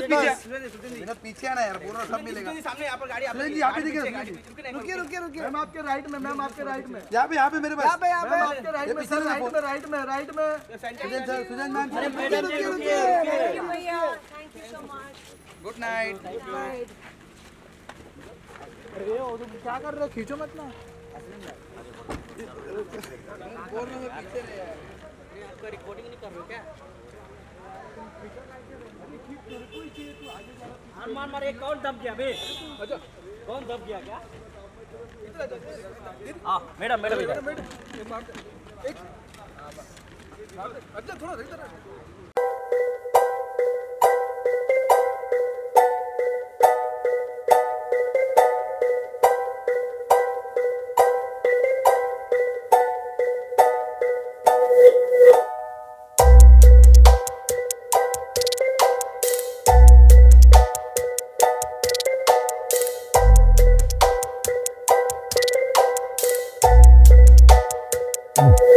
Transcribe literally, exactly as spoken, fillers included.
पीछे पीछे आना यार, पूरा सब मिलेगा सामने। यहाँ पर गाड़ी यहाँ पे दिखे। रुकिए रुकिए रुकिए। मैम आपके राइट में, मैम आपके राइट में, यहाँ पे यहाँ पे मेरे पास, यहाँ पे यहाँ पे आपके राइट में सर, राइट में राइट में राइट में। सुजन सर, सुजन मैम, रुकिए रुकिए रुकिए। Good night. अरे वो क्या कर रहे हो, खींचो मत ना। बोल रहा हूँ पीछे रहे यार। आपका रिकॉर्डिंग नहीं कर रहे हो क्या? मार मार, एक कौन दब गया बे? अच्छा कौन दब गया क्या? हाँ मैडम मैडम इधर। अच्छा थोड़ा इधर। Mm-hmm.